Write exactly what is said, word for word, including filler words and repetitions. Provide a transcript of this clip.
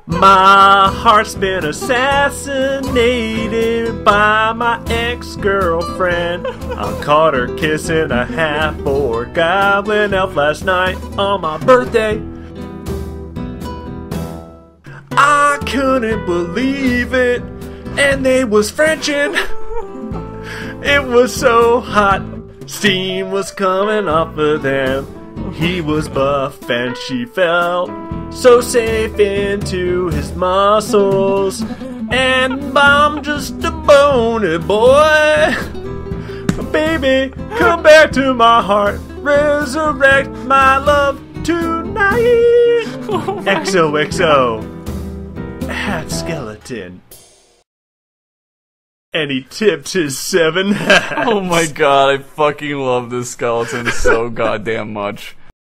My heart's been assassinated by my ex-girlfriend. I caught her kissing a half-orc goblin elf last night on my birthday. I couldn't believe it, and they was Frenching. It was so hot, steam was coming off of them. He was buff and she felt so safe into his muscles. And I'm just a bony boy. Baby, come back to my heart. Resurrect my love tonight. Oh X O X O. Hat skeleton. And he tipped his seven hats. Oh my god, I fucking love this skeleton so goddamn much.